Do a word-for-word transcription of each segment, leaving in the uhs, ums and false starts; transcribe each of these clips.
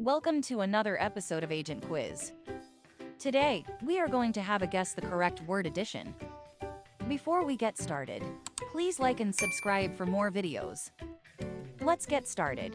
Welcome to another episode of Agent Quiz. Today, we are going to have a guess the correct word addition. Before we get started, please like and subscribe for more videos. Let's get started.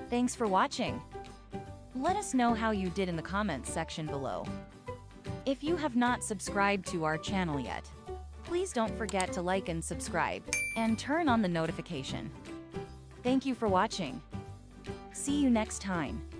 Thanks for watching. Let us know how you did in the comments section below. If you have not subscribed to our channel yet, please don't forget to like and subscribe, and turn on the notification. Thank you for watching. See you next time.